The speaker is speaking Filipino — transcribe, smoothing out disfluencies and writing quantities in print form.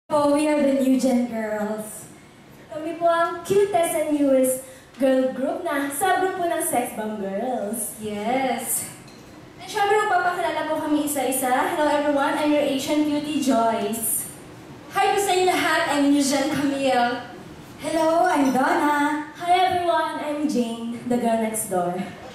Oh, we are the New Gen Girls. Kami po ang cutest and newest girl group na subgroup po ng Sex Bomb Girls. Yes. And syempre, magpapakilala po kami isa-isa. Hello everyone, I'm your Asian Beauty Joyce. Hi po sa inyo lahat, I'm New Gen Camille. Hello, I'm Donna. Hi everyone, I'm Jane, the girl next door.